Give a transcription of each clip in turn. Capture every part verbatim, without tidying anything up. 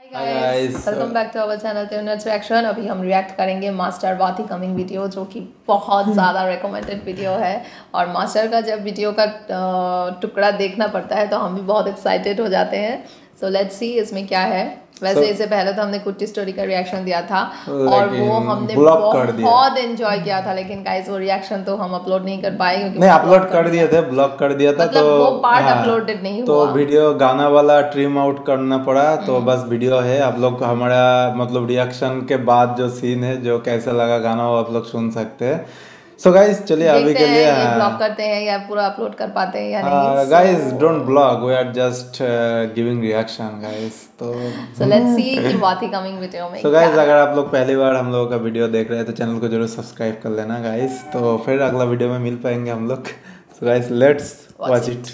Guys welcome back to our channel tuners reaction. अभी हम react करेंगे मास्टर बाती कमिंग वीडियो, जो कि बहुत ज़्यादा रिकमेंडेड वीडियो है। और मास्टर का जब वीडियो का टुकड़ा देखना पड़ता है तो हम भी बहुत एक्साइटेड हो जाते हैं। सो लेट्स सी इसमें क्या है। वैसे so, इससे पहले तो हमने कुट्टी स्टोरी का रिएक्शन दिया था और वो हमने बहुत एंजॉय किया था, लेकिन गाइस वो रिएक्शन तो हम अपलोड नहीं कर पाए क्योंकि नहीं अपलोड कर दिए थे, ब्लॉक कर दिया था। मतलब तो वो पार्ट हाँ, अपलोडेड नहीं तो हुआ। वीडियो गाना वाला ट्रिम आउट करना पड़ा। तो बस वीडियो है, आप लोग को हमारा मतलब रिएक्शन के बाद जो सीन है, जो कैसा लगा गाना, वो आप लोग सुन सकते हैं। सो गाइस चलिए अभी के लिए ये ब्लॉक करते हैं या पूरा अपलोड कर पाते हैं या नहीं। Guys don't block, we are just giving reaction guys. तो सो लेट्स सी कि बाती कमिंग वीडियो में। सो गाइस अगर आप लोग पहली बार हम लोगों का वीडियो देख रहे हैं तो चैनल को जरूर सब्सक्राइब कर लेना गाइस। तो फिर अगला वीडियो में मिल पाएंगे हम लोग। So guys let's watch it.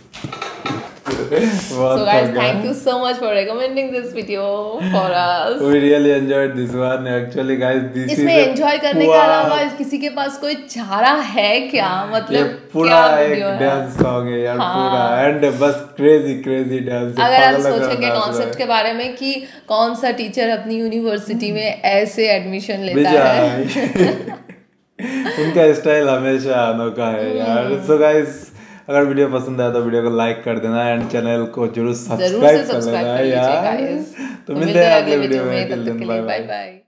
So guys, thank you so much for recommending this video for us. We really enjoyed this one actually guys. This इसमें एंजॉय करने के अलावा किसी के पास कोई चारा है क्या? मतलब पूरा एक डांस सॉन्ग है यार। हाँ। पूरा एंड बस क्रेजी क्रेजी डांस। अगर आप सोचेंगे कॉन्सेप्ट के बारे में कि कौन सा टीचर अपनी यूनिवर्सिटी में ऐसे एडमिशन लेता है। उनका स्टाइल हमेशा अनोखा है यार। सो गाइस अगर वीडियो पसंद आया तो वीडियो को लाइक कर देना एंड चैनल को जरूर सब्सक्राइब कर लेना यार। तो मिलते हैं अगले वीडियो में। Bye bye.